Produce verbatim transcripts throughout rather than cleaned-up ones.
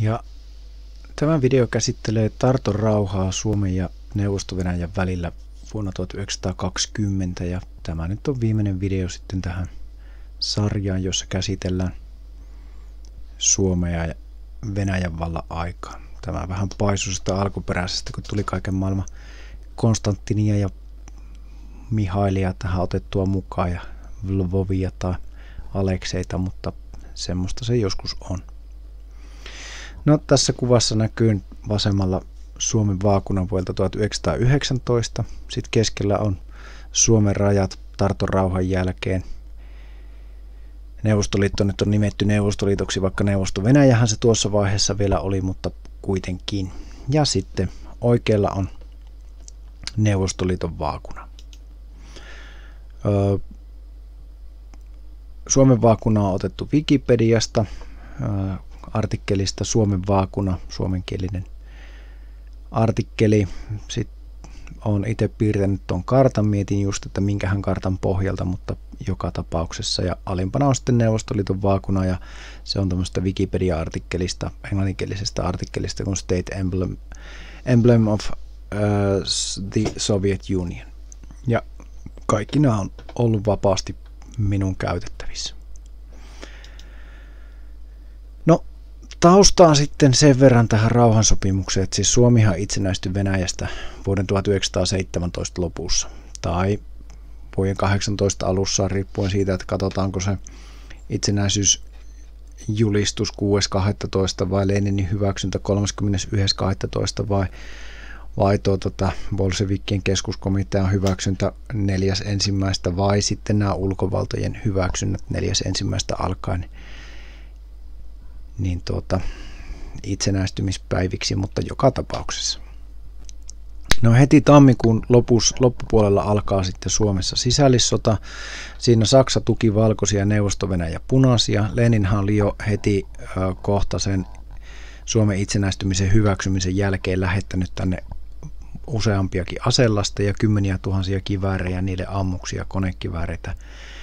Ja tämä video käsittelee Tarton rauhaa Suomen ja Neuvosto-Venäjän välillä vuonna tuhatyhdeksänsataakaksikymmentä, ja tämä nyt on viimeinen video sitten tähän sarjaan, jossa käsitellään Suomea ja Venäjän vallan aikaa. Tämä vähän paisui sitä alkuperäisestä, kun tuli kaiken maailman Konstantinia ja Mihailia tähän otettua mukaan ja Lvovia tai Alekseita, mutta semmoista se joskus on. No, tässä kuvassa näkyy vasemmalla Suomen vaakuna vuodelta tuhatyhdeksänsataayhdeksäntoista. Sitten keskellä on Suomen rajat Tarton rauhan jälkeen. Neuvostoliitto nyt on nimetty Neuvostoliitoksi, vaikka Neuvosto-Venäjähän se tuossa vaiheessa vielä oli, mutta kuitenkin. Ja sitten oikealla on Neuvostoliiton vaakuna. Öö, Suomen vaakuna on otettu Wikipediasta, öö, artikkelista Suomen vaakuna, suomenkielinen artikkeli. Sitten olen itse piirtänyt tuon kartan, mietin just, että minkähän kartan pohjalta, mutta joka tapauksessa. Ja alimpana on sitten Neuvostoliiton vaakuna, ja se on tämmöistä Wikipedia-artikkelista, englanninkielisestä artikkelista kuin State Emblem, Emblem of uh, the Soviet Union. Ja kaikki nämä on ollut vapaasti minun käytettävissä. No, taustaan sitten sen verran tähän rauhansopimukseen, että siis Suomihan itsenäistyi Venäjästä vuoden tuhatyhdeksänsataaseitsemäntoista lopussa tai vuoden kahdeksantoista alussa, riippuen siitä, että katsotaanko se itsenäisyysjulistus kuudes kahdestoista vai Leninin hyväksyntä kolmaskymmenesensimmäinen kahdestoista vai, vai tuo, tota, Bolshevikkien keskuskomitean hyväksyntä neljäs ensimmäistä vai sitten nämä ulkovaltojen hyväksynnät neljäs ensimmäistä alkaen niin tuota, itsenäistymispäiviksi, mutta joka tapauksessa. No, heti tammikuun lopus, loppupuolella alkaa sitten Suomessa sisällissota. Siinä Saksa tuki valkoisia, Neuvosto-Venäjä punaisia. Leninhan oli jo heti äh, kohta sen Suomen itsenäistymisen hyväksymisen jälkeen lähettänyt tänne useampiakin aselasteja ja kymmeniä tuhansia kiväärejä, niiden ammuksia, konekivääreitä.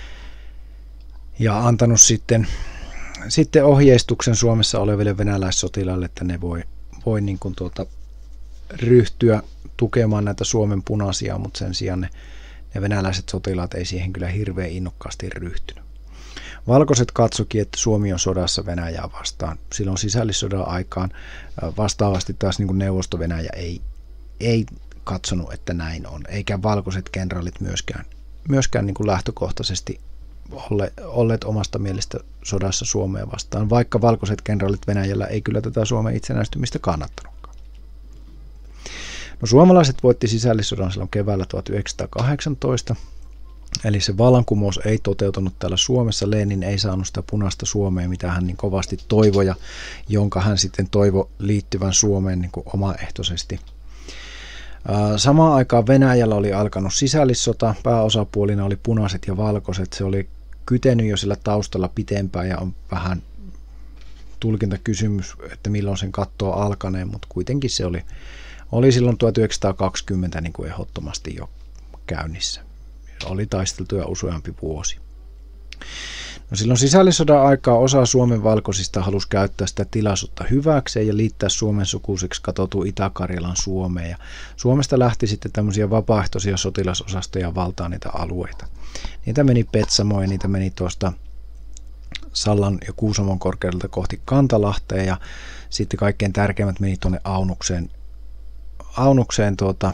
Ja antanut sitten Sitten ohjeistuksen Suomessa oleville venäläissotilaille, että ne voi, voi niin kuin tuota, ryhtyä tukemaan näitä Suomen punaisia, mutta sen sijaan ne, ne venäläiset sotilaat ei siihen kyllä hirveän innokkaasti ryhtynyt. Valkoiset katsoikin, että Suomi on sodassa Venäjää vastaan. Silloin sisällissodan aikaan vastaavasti taas niin kuin Neuvosto-Venäjä ei, ei katsonut, että näin on, eikä valkoiset kenraalit myöskään, myöskään niin kuin lähtökohtaisesti olleet omasta mielestä sodassa Suomea vastaan, vaikka valkoiset kenraalit Venäjällä ei kyllä tätä Suomen itsenäistymistä kannattanutkaan. No, suomalaiset voitti sisällissodan silloin keväällä tuhatyhdeksänsataakahdeksantoista, eli se vallankumous ei toteutunut täällä Suomessa. Lenin ei saanut sitä punaista Suomea, mitä hän niin kovasti toivoi ja jonka hän sitten toivoi liittyvän Suomeen niin kuin omaehtoisesti. Samaan aikaan Venäjällä oli alkanut sisällissota, pääosapuolina oli punaiset ja valkoiset. Se oli kytenyt jo sillä taustalla pitempään ja on vähän tulkintakysymys, että milloin sen katsoo alkaneen, mutta kuitenkin se oli, oli silloin tuhatyhdeksänsataakaksikymmentä niin kuin ehdottomasti jo käynnissä. Oli taisteltu jo useampi vuosi. No, silloin sisällissodan aikaa osa Suomen valkoisista halusi käyttää sitä tilaisuutta hyväkseen ja liittää Suomen sukuiseksi katsotun Itä-Karjalan Suomeen. Ja Suomesta lähti sitten tämmöisiä vapaaehtoisia sotilasosastoja valtaan niitä alueita. Niitä meni Petsamoon ja niitä meni tuosta Sallan ja Kuusamon korkeudelta kohti Kantalahteen ja sitten kaikkein tärkeimmät meni tuonne Aunukseen, Aunukseen tuota,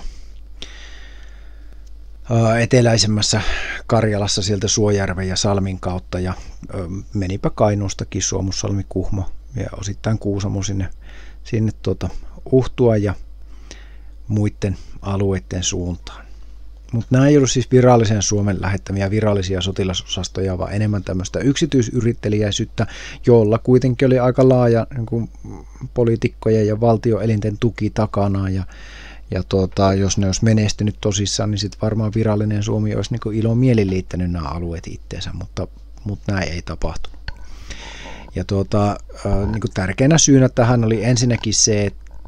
eteläisemmässä Karjalassa sieltä Suojärven ja Salmin kautta ja menipä Kainuustakin Suomussalmi, Kuhmo ja osittain Kuusamo sinne, sinne tuota Uhtua ja muiden alueiden suuntaan. Mutta nämä ei ollut siis virallisen Suomen lähettämiä virallisia sotilasosastoja, vaan enemmän tämmöistä yksityisyritteliäisyyttä, jolla kuitenkin oli aika laaja niin kuin poliitikkojen ja valtioelinten tuki takana ja Ja tuota, jos ne olisi menestynyt tosissaan, niin sitten varmaan virallinen Suomi olisi niin ilomielin liittänyt nämä alueet itseensä, mutta, mutta näin ei tapahtunut. Ja tuota, niin tärkeänä syynä tähän oli ensinnäkin se,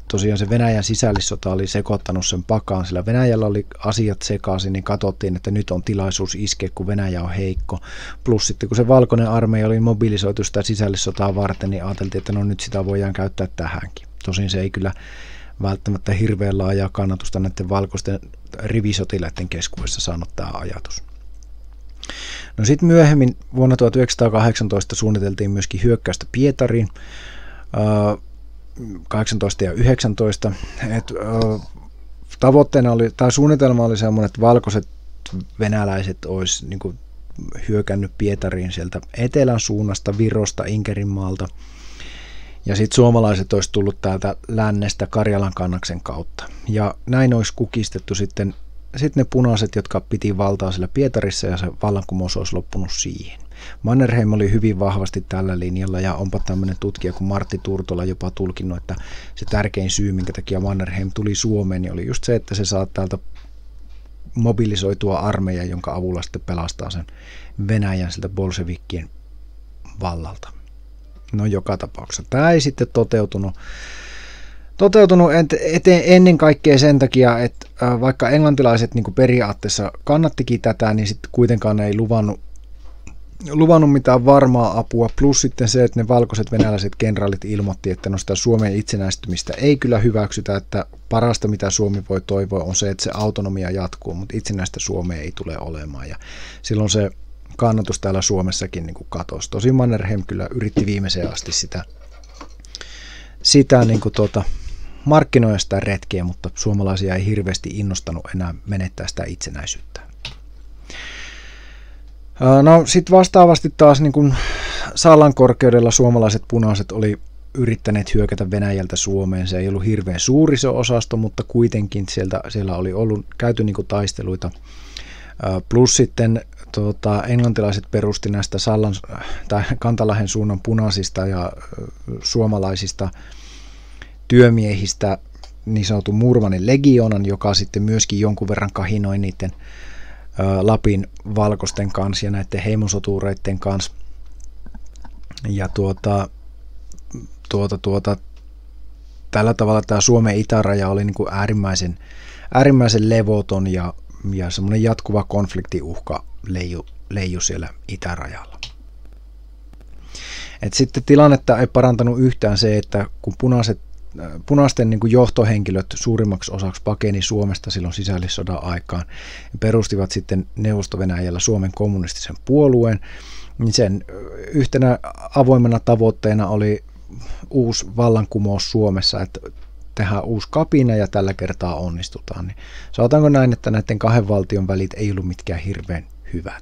tosiaan se Venäjän sisällissota oli sekoittanut sen pakaan, sillä Venäjällä oli asiat sekaisin, niin katsottiin, että nyt on tilaisuus iskeä, kun Venäjä on heikko. Plus sitten kun se valkoinen armeija oli mobilisoitu sitä sisällissotaa varten, niin ajateltiin, että no nyt sitä voidaan käyttää tähänkin. Tosin se ei kyllä välttämättä hirveän laajaa kannatusta näiden valkoisten rivisotilaiden keskuudessa saanut tämä ajatus. No sitten myöhemmin vuonna tuhatyhdeksänsataakahdeksantoista suunniteltiin myöskin hyökkäystä Pietariin, kahdeksantoista ja yhdeksäntoista. Et, tavoitteena oli, tai suunnitelma oli semmoinen, että valkoiset venäläiset olisi niin kuin hyökännyt Pietariin sieltä etelän suunnasta, Virosta, Inkerinmaalta. Ja sitten suomalaiset olisi tullut täältä lännestä Karjalan kannaksen kautta. Ja näin olisi kukistettu sitten, sitten ne punaiset, jotka piti valtaa siellä Pietarissa, ja se vallankumous olisi loppunut siihen. Mannerheim oli hyvin vahvasti tällä linjalla, ja onpa tämmöinen tutkija kuin Martti Turtola jopa tulkinnut, että se tärkein syy, minkä takia Mannerheim tuli Suomeen, niin oli just se, että se saa täältä mobilisoitua armeija, jonka avulla sitten pelastaa sen Venäjän siltä bolshevikkien vallalta. No joka tapauksessa. Tämä ei sitten toteutunut, toteutunut eteen, ennen kaikkea sen takia, että vaikka englantilaiset niin kuin periaatteessa kannattikin tätä, niin sitten kuitenkaan ei luvannut, luvannut mitään varmaa apua. Plus sitten se, että ne valkoiset venäläiset kenraalit ilmoitti, että no sitä Suomen itsenäistymistä ei kyllä hyväksytä, että parasta mitä Suomi voi toivoa on se, että se autonomia jatkuu, mutta itsenäistä Suomea ei tule olemaan. Ja silloin se kannatus täällä Suomessakin niin kuin katosi. Tosin Mannerheim kyllä yritti viimeiseen asti sitä, sitä niin kuin tuota, markkinoida sitä retkeä, mutta suomalaisia ei hirveästi innostanut enää menettää sitä itsenäisyyttä. No sitten vastaavasti taas niin kuin Sallan korkeudella suomalaiset punaiset oli yrittäneet hyökätä Venäjältä Suomeen. Se ei ollut hirveän suuri se osasto, mutta kuitenkin sieltä, siellä oli ollut käyty niin kuin taisteluita. Plus sitten tuota, englantilaiset perusti näistä Sallan tai Kantalahden suunnan punaisista ja suomalaisista työmiehistä niin sanotun Murmanin legionan, joka sitten myöskin jonkun verran kahinoi niiden Lapin valkoisten kanssa ja näiden heimosotureiden kanssa. Ja tuota, tuota, tuota, tällä tavalla tämä Suomen itäraja oli niin kuin äärimmäisen, äärimmäisen levoton ja, ja semmoinen jatkuva konfliktiuhka leiju, leiju siellä itärajalla. Et sitten tilannetta ei parantanut yhtään se, että kun punaiset Punaisten niin kuin johtohenkilöt suurimmaksi osaksi pakeni Suomesta silloin sisällissodan aikaan ja perustivat sitten Neuvosto-Venäjällä Suomen kommunistisen puolueen, niin sen yhtenä avoimena tavoitteena oli uusi vallankumous Suomessa, että tehdään uusi kapina ja tällä kertaa onnistutaan. Niin sanotaanko näin, että näiden kahden valtion välit ei ollut mitkään hirveän hyvät.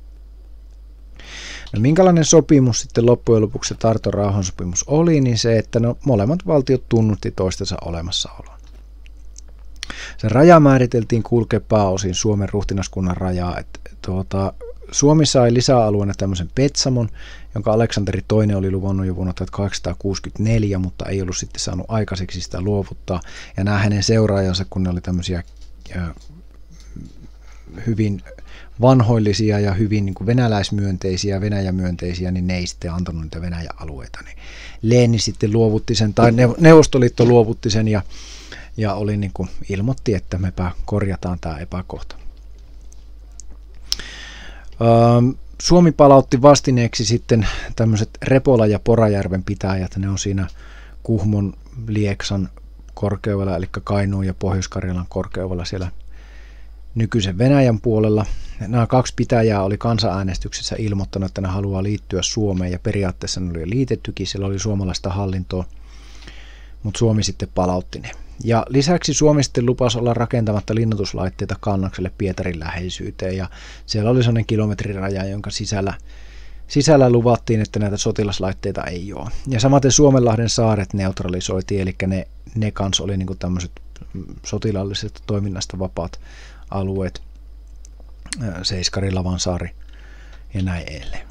No, minkälainen sopimus sitten loppujen lopuksi se Tarton rauhansopimus oli, niin se, että no, molemmat valtiot tunnutti toistensa olemassaolon. Se raja määriteltiin kulkea pääosin Suomen ruhtinaskunnan rajaa. Että, tuota, Suomi sai lisäalueena tämmöisen Petsamon, jonka Aleksanteri toinen oli luvannut jo vuonna tuhatkahdeksansataakuusikymmentäneljä, mutta ei ollut sitten saanut aikaiseksi sitä luovuttaa. Ja nämä hänen seuraajansa, kun ne oli tämmöisiä äh, hyvin vanhoillisia ja hyvin niin kuin venäläismyönteisiä, venäjämyönteisiä, niin ne ei sitten antanut niitä Venäjä-alueita. Niin Leeni sitten luovutti sen, tai Neuvostoliitto luovutti sen ja, ja oli niin kuin ilmoitti, että mepä korjataan tämä epäkohta. Suomi palautti vastineeksi sitten tämmöiset Repola ja Porajärven pitäjät, ne on siinä Kuhmon, Lieksan korkeudella, eli Kainuun ja Pohjois-Karjalan korkeudella siellä nykyisen Venäjän puolella. Nämä kaksi pitäjää oli kansanäänestyksessä ilmoittanut, että ne haluaa liittyä Suomeen ja periaatteessa ne oli liitettykin, siellä oli suomalaista hallintoa, mutta Suomi sitten palautti ne. Ja lisäksi Suomi sitten lupasi olla rakentamatta linnoituslaitteita Kannakselle Pietarin läheisyyteen ja siellä oli sellainen kilometriraja, jonka sisällä, sisällä luvattiin, että näitä sotilaslaitteita ei ole. Ja samaten Suomenlahden saaret neutralisoitiin, eli ne, ne kanssa oli niinku tämmöiset sotilaallisesta toiminnasta vapaat alueet, Seiskari, Lavansaari ja näin edelleen.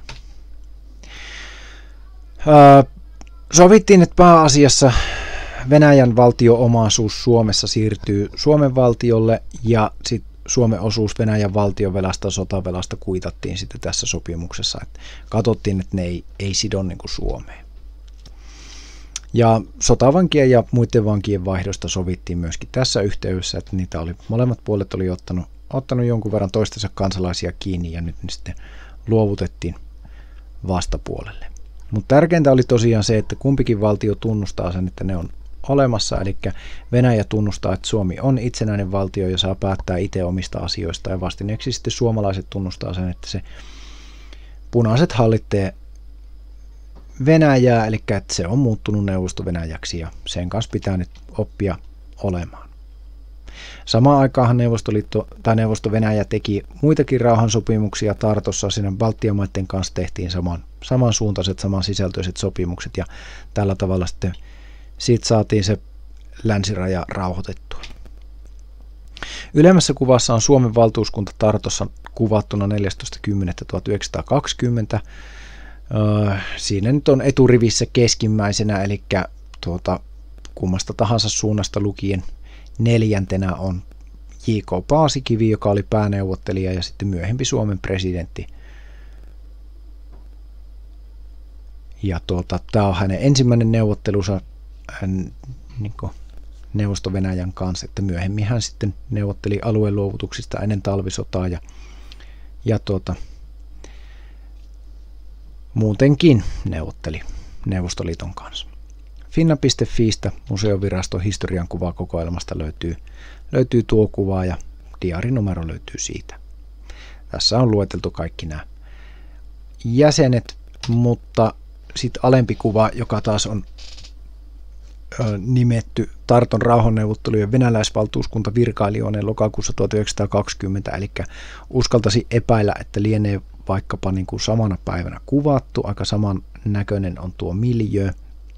Sovittiin, että pääasiassa Venäjän valtio-omaisuus Suomessa siirtyy Suomen valtiolle ja sitten Suomen osuus Venäjän valtionvelasta ja sotavelasta kuitattiin sitten tässä sopimuksessa. Että katsottiin, että ne ei, ei sido niin kuin Suomeen. Ja sotavankien ja muiden vankien vaihdosta sovittiin myöskin tässä yhteydessä, että niitä oli, molemmat puolet oli ottanut, ottanut jonkun verran toistensa kansalaisia kiinni ja nyt ne sitten luovutettiin vastapuolelle. Mutta tärkeintä oli tosiaan se, että kumpikin valtio tunnustaa sen, että ne on olemassa, eli Venäjä tunnustaa, että Suomi on itsenäinen valtio ja saa päättää itse omista asioista, ja vastineeksi sitten suomalaiset tunnustaa sen, että se punaiset hallitsee Venäjää, eli että se on muuttunut Neuvosto-Venäjäksi ja sen kanssa pitää nyt oppia olemaan. Samaan aikaan Neuvostoliitto tai Neuvosto-Venäjä teki muitakin rauhansopimuksia Tartossa, siinä Baltian maiden kanssa tehtiin saman, samansuuntaiset, samansisältöiset sopimukset ja tällä tavalla sitten siitä saatiin se länsiraja rauhoitettua. Ylemmässä kuvassa on Suomen valtuuskunta Tartossa kuvattuna neljästoista kymmenettä tuhatyhdeksänsataakaksikymmentä. Siinä nyt on eturivissä keskimmäisenä, eli tuota, kummasta tahansa suunnasta lukien neljäntenä on J K Paasikivi, joka oli pääneuvottelija ja sitten myöhempi Suomen presidentti. Ja tuota, tämä on hänen ensimmäinen neuvottelunsa hän, niin kuin Neuvosto-Venäjän kanssa, että myöhemmin hän sitten neuvotteli alueen luovutuksista ennen talvisotaa ja, ja tuota, muutenkin neuvotteli Neuvostoliiton kanssa. finna piste fiistä museoviraston historian kuvakokoelmasta löytyy, löytyy tuo kuva ja diarinumero löytyy siitä. Tässä on lueteltu kaikki nämä jäsenet, mutta sitten alempi kuva, joka taas on ö, nimetty Tarton rauhanneuvottelujen venäläisvaltuuskunta virkailijoineen lokakuussa tuhatyhdeksänsataakaksikymmentä, eli uskaltaisin epäillä, että lienee vaikkapa niin kuin samana päivänä kuvattu, aika saman näköinen on tuo miljöö.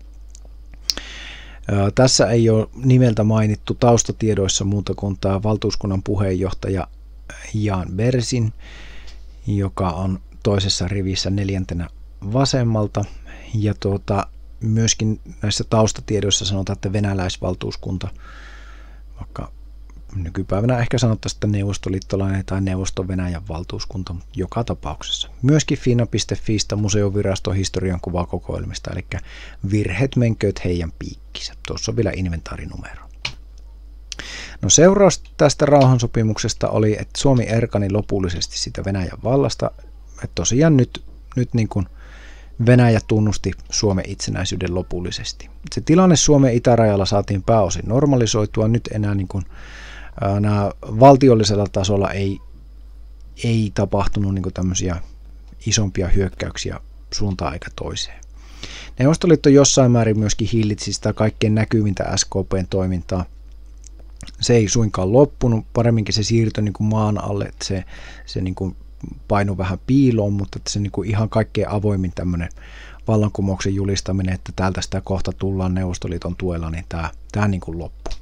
Tässä ei ole nimeltä mainittu taustatiedoissa muuta kuin tämä valtuuskunnan puheenjohtaja Jan Bersin, joka on toisessa rivissä neljäntenä vasemmalta. Ja tuota, myöskin näissä taustatiedoissa sanotaan, että venäläisvaltuuskunta, vaikka nykypäivänä ehkä sanottaisiin, että neuvostoliittolainen tai Neuvosto-Venäjän valtuuskunta, mutta joka tapauksessa. Myöskin finna piste fiistä museoviraston historian kuvakokoelmista, eli virheet menkööt heidän piikkinsä. Tuossa on vielä inventaarinumero. No seuraus tästä rauhansopimuksesta oli, että Suomi erkani lopullisesti sitä Venäjän vallasta. Että tosiaan nyt, nyt niin kuin Venäjä tunnusti Suomen itsenäisyyden lopullisesti. Se tilanne Suomen itärajalla saatiin pääosin normalisoitua, nyt enää niin kuin nämä valtiollisella tasolla ei, ei tapahtunut niin kuin tämmöisiä isompia hyökkäyksiä suuntaan eikä toiseen. Neuvostoliitto jossain määrin myöskin hillitsi sitä kaikkein näkyvintä S K P:n toimintaa. Se ei suinkaan loppunut, paremminkin se siirtyi niin kuin maan alle, että se, se niin kuin painui vähän piiloon, mutta että se niin kuin ihan kaikkein avoimin tämmöinen vallankumouksen julistaminen, että täältä sitä kohta tullaan Neuvostoliiton tuella, niin tämä, tämä niin kuin loppui.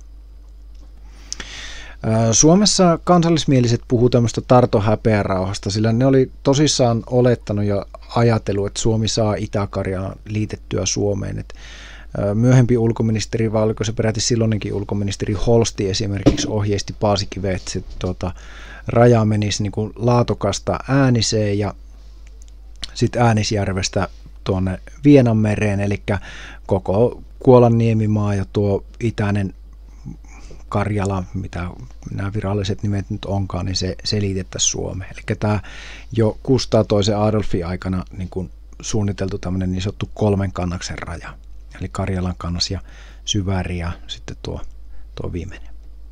Suomessa kansallismieliset puhuu tämmöistä Tarton häpeärauhasta, sillä ne oli tosissaan olettanut ja ajatellut, että Suomi saa Itä-Karjalan liitettyä Suomeen. Et myöhempi ulkoministeri, vai oliko se peräti silloinkin ulkoministeri Holsti esimerkiksi ohjeisti Paasikiveen, että se tuota, raja menisi niin kuin Laatokasta Ääniseen ja sitten Äänisjärvestä tuonne Vienanmereen, eli koko Kuolan niemimaa ja tuo itäinen Karjala, mitä nämä viralliset nimet nyt onkaan, niin se selitettäisiin Suomeen. Eli tämä jo Kustaa toisen Adolfin aikana niin kuin suunniteltu tämmöinen niin sanottu kolmen kannaksen raja. Eli Karjalan kannas ja Syväri ja sitten tuo, tuo viimeinen.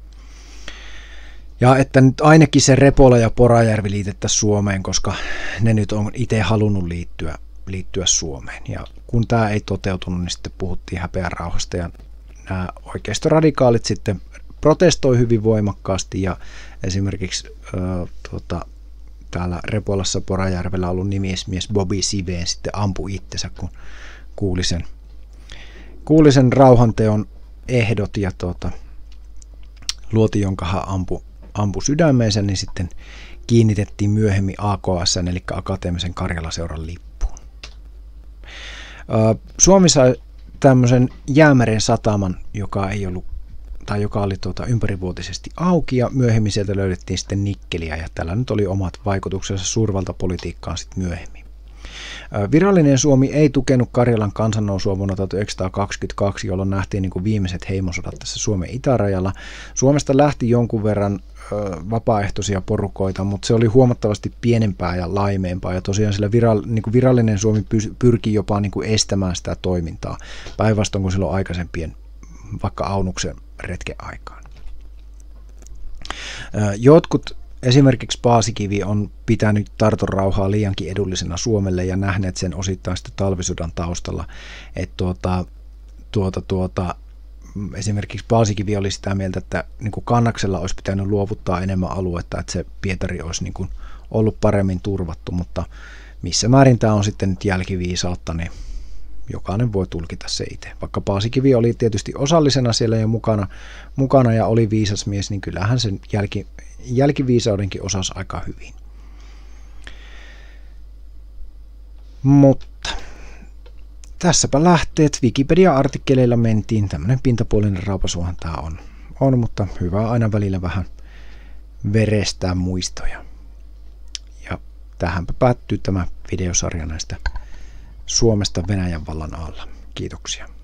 Ja että nyt ainakin se Repola ja Porajärvi liitettäisiin Suomeen, koska ne nyt on itse halunnut liittyä, liittyä Suomeen. Ja kun tämä ei toteutunut, niin sitten puhuttiin häpeärauhasta ja nämä oikeistoradikaalit sitten protestoi hyvin voimakkaasti ja esimerkiksi äh, tuota, täällä Repolassa Porajärvellä ollut nimismies Bobby Siveen sitten ampui itsensä, kun kuuli sen, kuuli sen rauhanteon ehdot ja tuota, luoti, jonka hän ampui, ampui sydämeensä, niin sitten kiinnitettiin myöhemmin A K S:n eli Akateemisen Karjalaseuran lippuun. Äh, Suomi sai tämmöisen Jäämeren sataman, joka ei ollut tai joka oli tuota ympärivuotisesti auki ja myöhemmin sieltä löydettiin sitten nikkeliä ja tällä nyt oli omat vaikutuksensa suurvaltapolitiikkaan sitten myöhemmin. Virallinen Suomi ei tukenut Karjalan kansannousua vuonna tuhatyhdeksänsataakaksikymmentäkaksi, jolloin nähtiin niin kuin viimeiset heimosodat tässä Suomen itärajalla. Suomesta lähti jonkun verran vapaaehtoisia porukoita, mutta se oli huomattavasti pienempää ja laimeempaa, ja tosiaan sillä viral, niin kuin virallinen Suomi pyrki jopa niin kuin estämään sitä toimintaa, päinvastoin kuin silloin aikaisempien, vaikka Aunuksen retken aikaan. Jotkut, esimerkiksi Paasikivi, on pitänyt Tarton rauhaa liiankin edullisena Suomelle ja nähneet sen osittain sitten talvisodan taustalla, että tuota, tuota, tuota, esimerkiksi Paasikivi oli sitä mieltä, että niin kuin Kannaksella olisi pitänyt luovuttaa enemmän aluetta, että se Pietari olisi niin kuin ollut paremmin turvattu, mutta missä määrin tämä on sitten nyt jälkiviisautta, niin jokainen voi tulkita se itse. Vaikka Paasikivi oli tietysti osallisena siellä jo mukana, mukana ja oli viisas mies, niin kyllähän sen jälki, jälkiviisaudenkin osasi aika hyvin. Mutta tässäpä lähteet. Wikipedia-artikkeleilla mentiin. Tämmöinen pintapuolinen raapasuhan tämä on. on, mutta hyvä aina välillä vähän verestää muistoja. Ja tähänpä päättyy tämä videosarja näistä Suomesta Venäjän vallan alla. Kiitoksia.